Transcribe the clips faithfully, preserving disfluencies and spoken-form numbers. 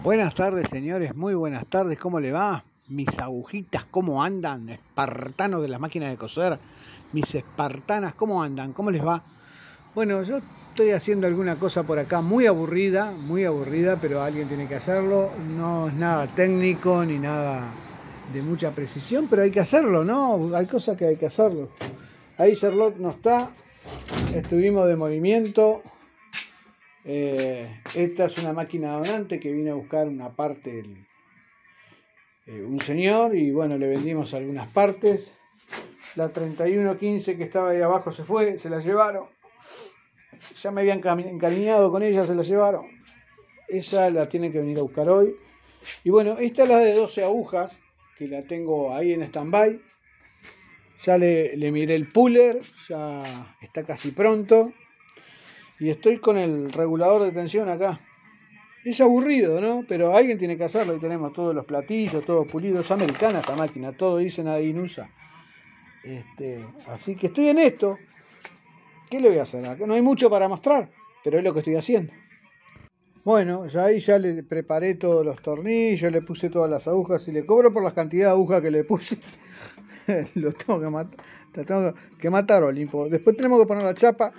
Buenas tardes, señores, muy buenas tardes, ¿cómo le va? Mis agujitas, ¿cómo andan? Espartanos de las máquinas de coser, mis espartanas, ¿cómo andan? ¿Cómo les va? Bueno, yo estoy haciendo alguna cosa por acá muy aburrida, muy aburrida, pero alguien tiene que hacerlo. No es nada técnico ni nada de mucha precisión, pero hay que hacerlo, ¿no? Hay cosas que hay que hacerlo. Ahí Charlotte no está, estuvimos de movimiento. Eh, esta es una máquina donante que vino a buscar una parte el, eh, un señor, y bueno, le vendimos algunas partes. La treinta y uno quince que estaba ahí abajo se fue, se la llevaron. Ya me habían encariñado con ella, se la llevaron. Esa la tienen que venir a buscar hoy. Y bueno, esta es la de doce agujas, que la tengo ahí en stand-by. Ya le, le miré el puller, ya está casi pronto. Y estoy con el regulador de tensión acá. Es aburrido, ¿no? Pero alguien tiene que hacerlo. Ahí tenemos todos los platillos, todo pulido. Es americana esta máquina, todo dice nada inusa. Este, así que estoy en esto. ¿Qué le voy a hacer? Acá no hay mucho para mostrar, pero es lo que estoy haciendo. Bueno, ya ahí ya le preparé todos los tornillos, le puse todas las agujas y le cobro por la cantidad de agujas que le puse. Lo tengo que matar, tengo que matar, Olimpo. Después tenemos que poner la chapa.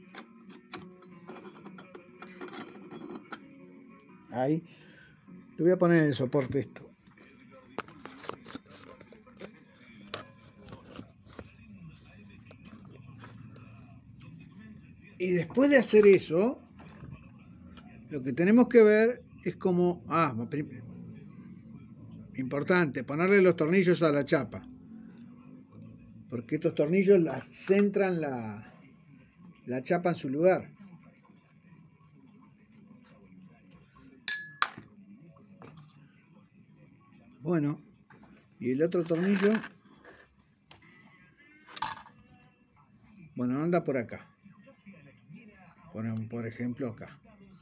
Ahí. Le voy a poner el soporte esto. Y después de hacer eso, lo que tenemos que ver es como... Ah, importante, ponerle los tornillos a la chapa. Porque estos tornillos las centran la, la chapa en su lugar. Bueno, y el otro tornillo... Bueno, anda por acá. Por, por ejemplo, acá.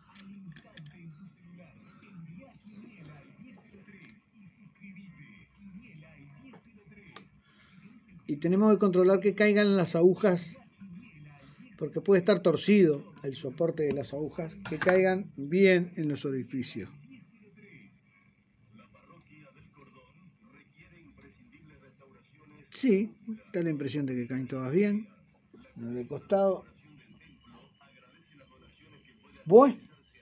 Y tenemos que controlar que caigan las agujas, porque puede estar torcido el soporte de las agujas, que caigan bien en los orificios. Sí, da la impresión de que caen todas bien. No le he costado. Bueno,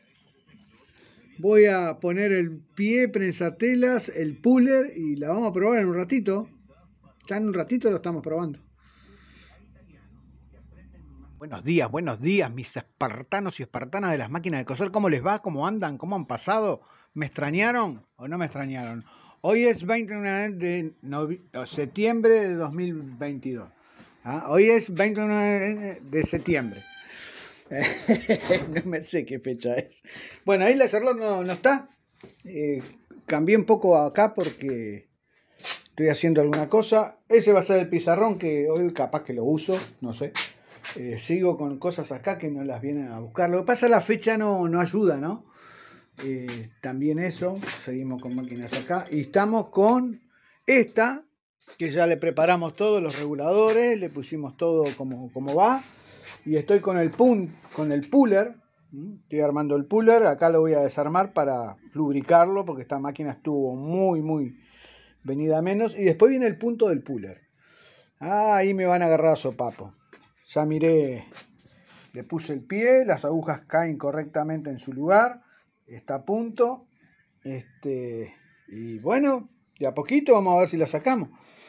voy a poner el pie, prensatelas, el puller y la vamos a probar en un ratito. Ya en un ratito lo estamos probando. Buenos días, buenos días, mis espartanos y espartanas de las máquinas de coser. ¿Cómo les va? ¿Cómo andan? ¿Cómo han pasado? ¿Me extrañaron o no me extrañaron? Hoy es veintiuno de septiembre de dos mil veintidós. ¿Ah? Hoy es veintiuno de septiembre. No me sé qué fecha es. Bueno, ahí la Charlotte no, no está. Eh, cambié un poco acá porque estoy haciendo alguna cosa. Ese va a ser el pizarrón que hoy capaz que lo uso, no sé. Eh, sigo con cosas acá que no las vienen a buscar. Lo que pasa es que la fecha no, no ayuda, ¿no? Eh, también eso. Seguimos con máquinas acá. Y estamos con esta, que ya le preparamos todos los reguladores. Le pusimos todo como, como va. Y estoy con el, pun, con el puller. Estoy armando el puller. Acá lo voy a desarmar para lubricarlo, porque esta máquina estuvo muy, muy venida a menos. Y después viene el punto del puller. Ah, ahí me van a agarrar a sopapo. Ya miré, le puse el pie, las agujas caen correctamente en su lugar, está a punto. Este, y bueno, de a poquito vamos a ver si la sacamos.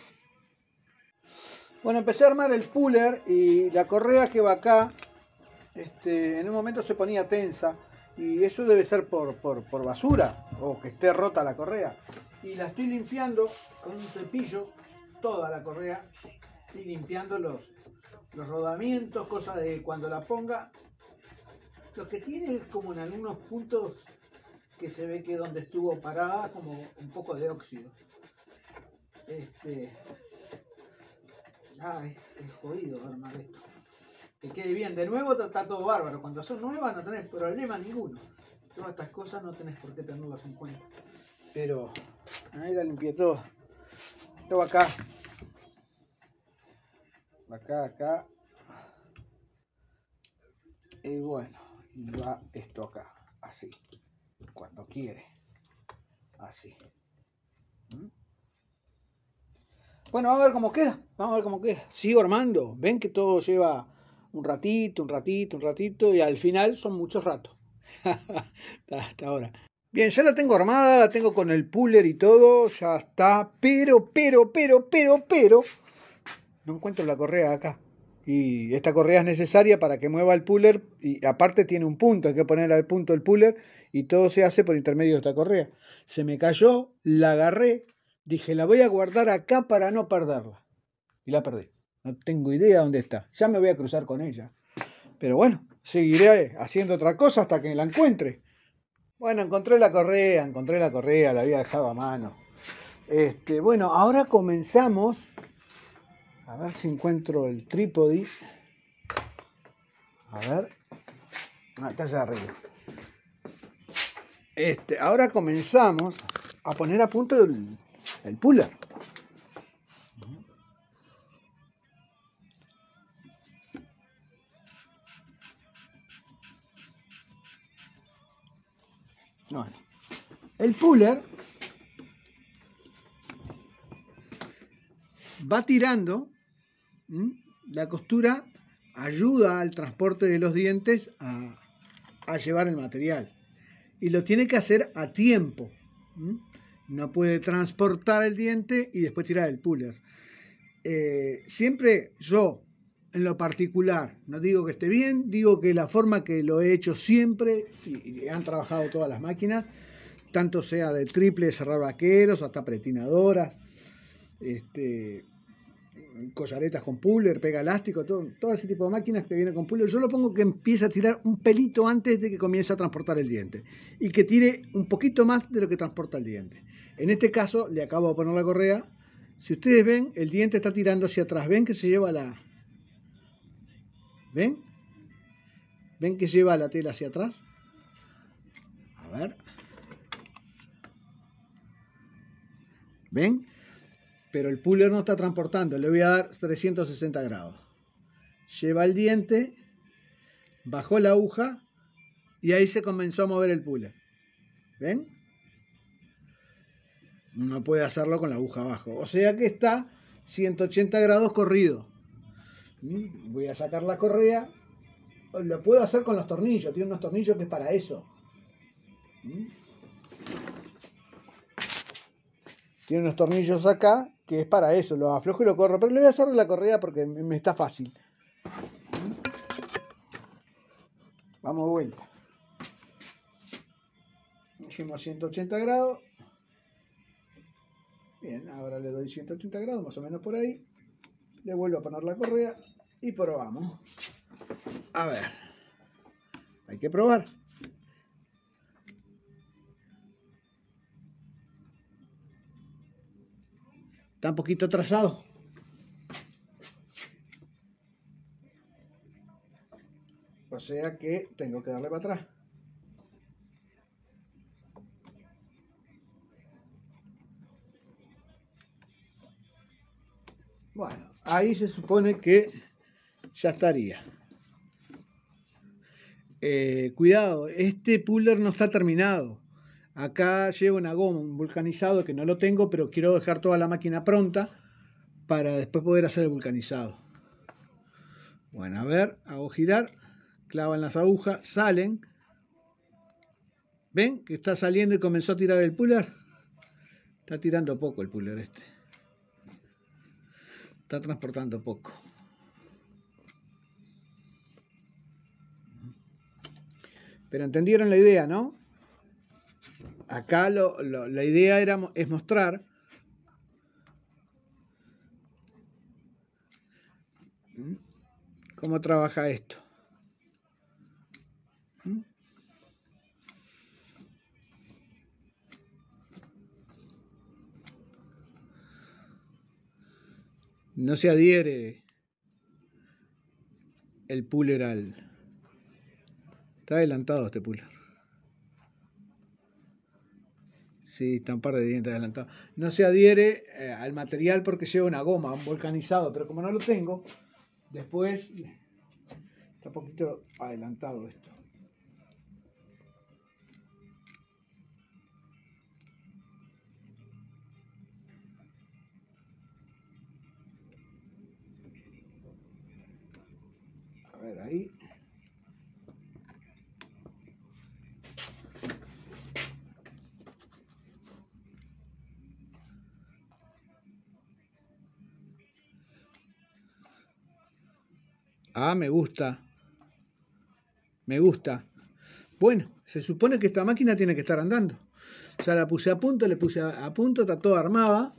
Bueno, empecé a armar el puller y la correa que va acá, este, en un momento se ponía tensa. Y eso debe ser por, por, por basura o que esté rota la correa. Y la estoy limpiando con un cepillo, toda la correa, y limpiando los... los rodamientos, cosas de cuando la ponga. Lo que tiene es como en algunos puntos que se ve que donde estuvo parada como un poco de óxido. Este, ah, es, es jodido armar esto. Que quede bien. De nuevo está todo bárbaro. Cuando son nuevas no tenés problema ninguno. Todas estas cosas no tenés por qué tenerlas en cuenta. Pero ahí la limpié todo. Todo acá. Acá, acá. Y bueno, y va esto acá, así, cuando quiere. Así. Bueno, vamos a ver cómo queda. Vamos a ver cómo queda. Sigo armando. Ven que todo lleva un ratito, un ratito, un ratito. Y al final son muchos ratos. Hasta ahora. Bien, ya la tengo armada. La tengo con el puller y todo. Ya está. Pero, pero, pero, pero, pero. No encuentro la correa acá. Y esta correa es necesaria para que mueva el puller. Y aparte tiene un punto. Hay que poner al punto el puller. Y todo se hace por intermedio de esta correa. Se me cayó. La agarré. Dije, la voy a guardar acá para no perderla. Y la perdí. No tengo idea dónde está. Ya me voy a cruzar con ella. Pero bueno, seguiré haciendo otra cosa hasta que la encuentre. Bueno, encontré la correa, encontré la correa, la había dejado a mano. Este, bueno, ahora comenzamos. A ver si encuentro el trípode. A ver. Acá allá arriba. Este, ahora comenzamos a poner a punto el, el puller. Bueno, el puller va tirando. ¿Mm? La costura ayuda al transporte de los dientes a, a llevar el material. Y lo tiene que hacer a tiempo. ¿Mm? No puede transportar el diente y después tirar el puller. Eh, siempre yo, en lo particular, no digo que esté bien, digo que la forma que lo he hecho siempre, y, y han trabajado todas las máquinas, tanto sea de triple, de cerrar vaqueros, hasta pretinadoras, este, collaretas con puller, pega elástico, todo, todo ese tipo de máquinas que vienen con puller, yo lo pongo que empiece a tirar un pelito antes de que comience a transportar el diente y que tire un poquito más de lo que transporta el diente. En este caso le acabo de poner la correa. Si ustedes ven, el diente está tirando hacia atrás. ¿Ven que se lleva la... ¿Ven? ¿Ven que lleva la tela hacia atrás? A ver. ¿Ven? Pero el puller no está transportando. Le voy a dar trescientos sesenta grados. Lleva el diente, bajó la aguja y ahí se comenzó a mover el puller. ¿Ven? No puede hacerlo con la aguja abajo. O sea que está ciento ochenta grados corrido. Voy a sacar la correa. Lo puedo hacer con los tornillos. Tiene unos tornillos que es para eso. Tiene unos tornillos acá que es para eso. Lo aflojo y lo corro. Pero le voy a hacer la correa porque me está fácil. Vamos de vuelta. Hicimos ciento ochenta grados. Bien, ahora le doy ciento ochenta grados, más o menos por ahí. Le vuelvo a poner la correa y probamos. A ver. Hay que probar. Está un poquito atrasado. O sea que tengo que darle para atrás. Bueno, ahí se supone que ya estaría. Eh, cuidado, este puller no está terminado. Acá lleva una goma, un vulcanizado que no lo tengo, pero quiero dejar toda la máquina pronta para después poder hacer el vulcanizado. Bueno, a ver, hago girar, clavan las agujas, salen. ¿Ven que está saliendo y comenzó a tirar el puller? Está tirando poco el puller este. Está transportando poco. Pero entendieron la idea, ¿no? Acá lo, lo, la idea era, es mostrar cómo trabaja esto. No se adhiere el puller al... Está adelantado este puller. Sí, está un par de dientes adelantados. No se adhiere eh, al material porque lleva una goma, un vulcanizado, pero como no lo tengo, después está un poquito adelantado esto. ahí. Ah, me gusta. Me gusta. Bueno, se supone que esta máquina tiene que estar andando. Ya la puse a punto, le puse a, a punto, está toda armada.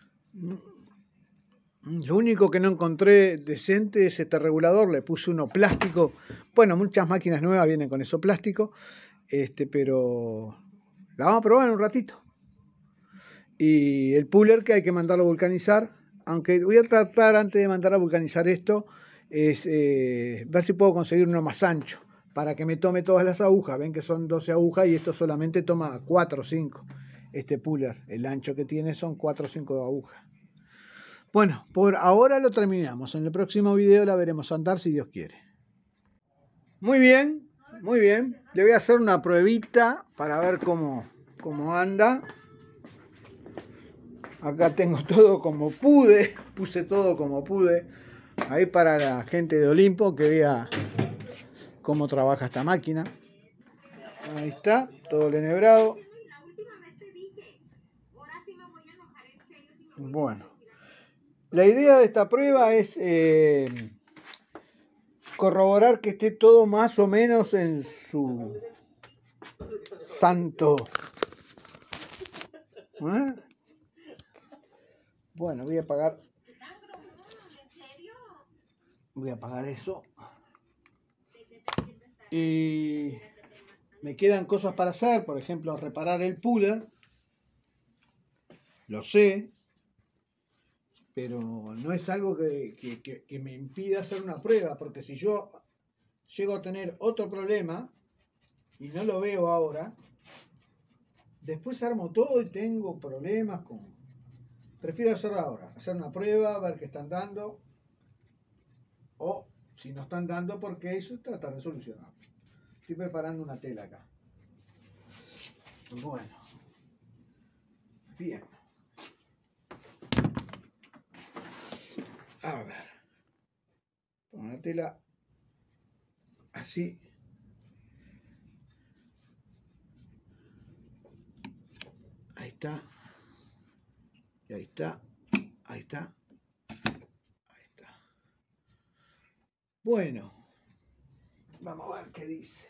Lo único que no encontré decente es este regulador. Le puse uno plástico. Bueno, muchas máquinas nuevas vienen con eso plástico. Este, pero la vamos a probar en un ratito. Y el puller que hay que mandarlo a vulcanizar. Aunque voy a tratar antes de mandar a vulcanizar esto, es eh, ver si puedo conseguir uno más ancho, para que me tome todas las agujas. Ven que son doce agujas y esto solamente toma cuatro o cinco. Este puller, el ancho que tiene son cuatro o cinco agujas. Bueno, por ahora lo terminamos. En el próximo video la veremos andar si Dios quiere. Muy bien, muy bien. Le voy a hacer una pruebita para ver cómo, cómo anda. Acá tengo todo como pude. Puse todo como pude. Ahí para la gente de Olimpo que vea cómo trabaja esta máquina. Ahí está, todo el enhebrado. Bueno, la idea de esta prueba es eh, corroborar que esté todo más o menos en su santo. ¿Eh? Bueno, voy a apagar. Voy a apagar eso. Y me quedan cosas para hacer, por ejemplo, reparar el puller. Lo sé, pero no es algo que, que, que, que me impida hacer una prueba, porque si yo llego a tener otro problema y no lo veo ahora, después armo todo y tengo problemas con... Prefiero hacerlo ahora, hacer una prueba, ver qué están dando, o si no están dando, porque eso tratar de solucionarlo. Estoy preparando una tela acá. Bueno, bien. A ver, con la tela así. Ahí está. Y ahí está. Ahí está. Ahí está. Bueno, vamos a ver qué dice.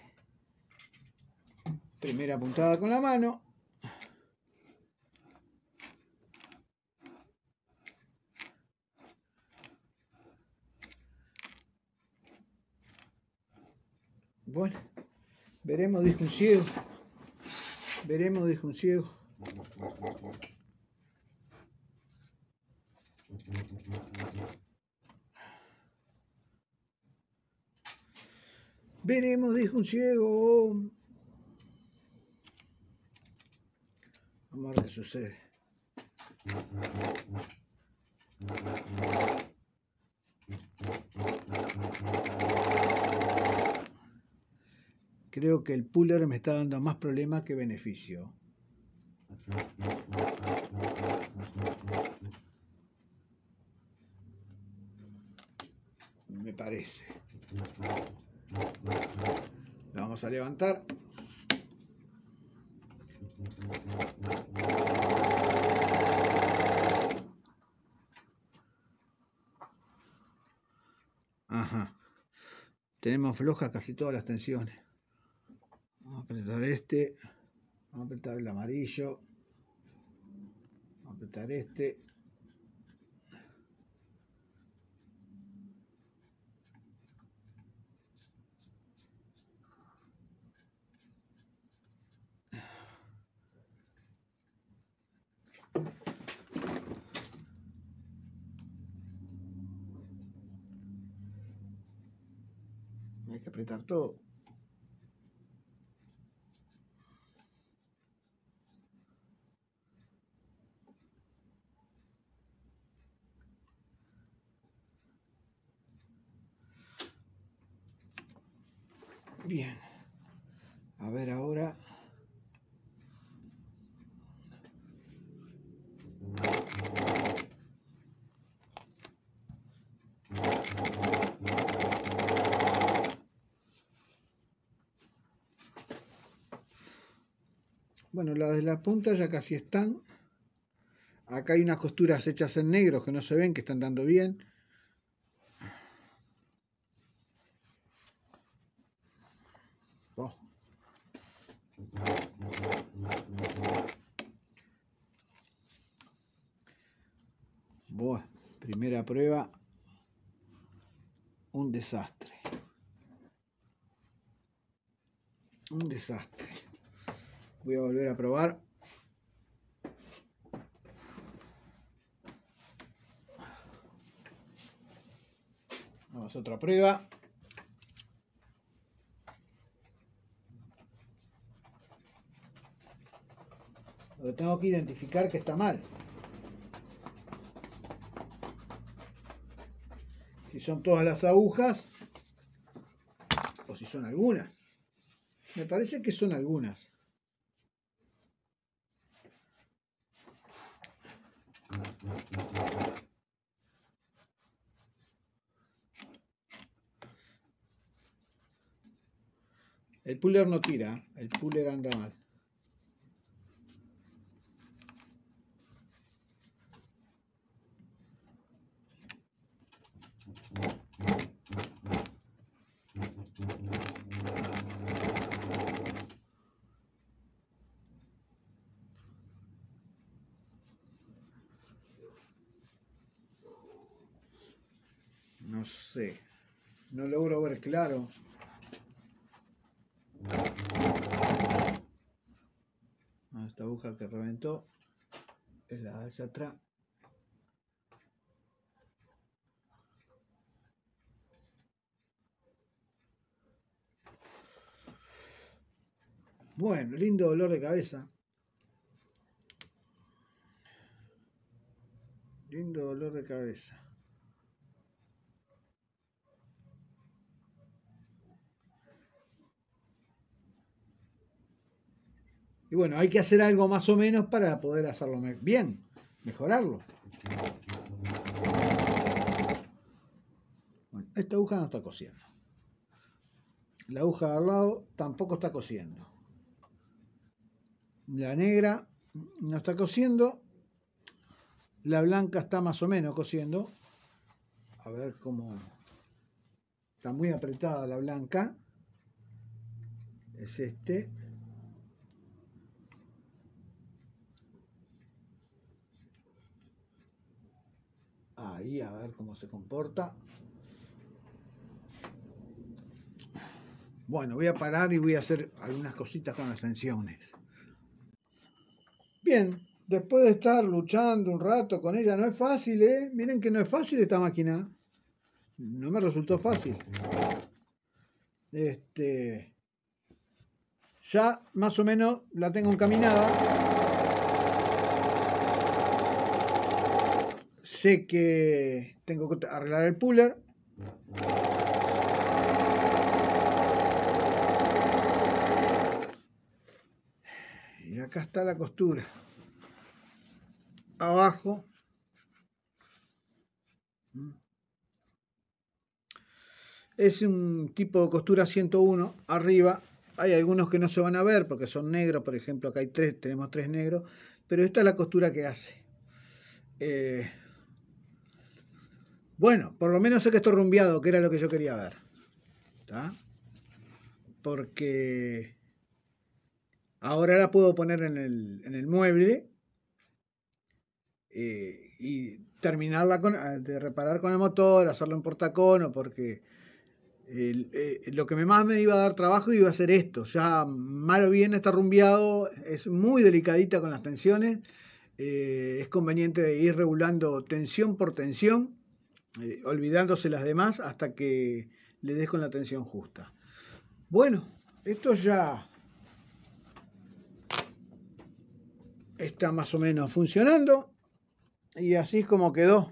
Primera puntada con la mano. Bueno, veremos, dijo un ciego. Veremos, dijo un ciego. Veremos, dijo un ciego. Vamos a ver qué sucede. Creo que el puller me está dando más problemas que beneficio. Me parece. Lo vamos a levantar. Ajá. Tenemos flojas casi todas las tensiones. Vamos a apretar este. Vamos a apretar el amarillo. Vamos a apretar este. Hay que apretar todo. Bien. A ver ahora. Bueno, las de la punta ya casi están. Acá hay unas costuras hechas en negro que no se ven, que están dando bien. Oh. Bueno, primera prueba. Un desastre. Un desastre. Voy a volver a probar. Vamos a otra prueba. Lo que tengo que identificar que está mal. Si son todas las agujas o si son algunas. Me parece que son algunas. El puller no tira, el puller anda mal. No sé, no logro ver claro. Esta aguja que reventó es la de hacia atrás. Bueno, lindo dolor de cabeza. Lindo dolor de cabeza. Y bueno, hay que hacer algo más o menos para poder hacerlo bien, mejorarlo. Bueno, esta aguja no está cosiendo. La aguja de al lado tampoco está cosiendo. La negra no está cosiendo. La blanca está más o menos cosiendo. A ver cómo... Está muy apretada la blanca. Es este. Ahí, a ver cómo se comporta. Bueno, voy a parar y voy a hacer algunas cositas con las tensiones. Bien, después de estar luchando un rato con ella, no es fácil, ¿eh? Miren que no es fácil esta máquina. No me resultó fácil. Este, ya más o menos la tengo encaminada. Sé que tengo que arreglar el puller. Y acá está la costura. Abajo. Es un tipo de costura ciento uno. Arriba hay algunos que no se van a ver porque son negros. Por ejemplo, acá hay tres, tenemos tres negros. Pero esta es la costura que hace. Eh, bueno, por lo menos sé que esto rumbeado, que era lo que yo quería ver. ¿Está? Porque ahora la puedo poner en el, en el mueble eh, y terminarla con, de reparar con el motor, hacerlo en portacono, porque el, eh, lo que más me iba a dar trabajo iba a ser esto. Ya mal o bien está rumbeado, es muy delicadita con las tensiones, eh, es conveniente ir regulando tensión por tensión, eh, olvidándose las demás hasta que le des con la tensión justa. Bueno, esto ya está más o menos funcionando y así es como quedó.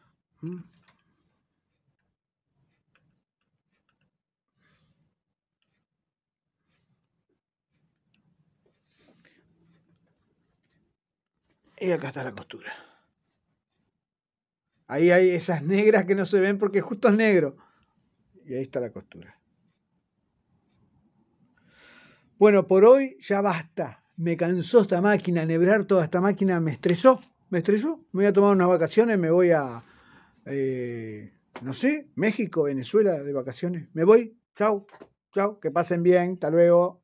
Y acá está la costura. Ahí hay esas negras que no se ven porque justo es negro. Y ahí está la costura. Bueno, por hoy ya basta. me cansó esta máquina, enhebrar toda esta máquina, me estresó, me estresó. Me voy a tomar unas vacaciones, me voy a, eh, no sé, México, Venezuela de vacaciones. Me voy, chau, chau, que pasen bien, hasta luego.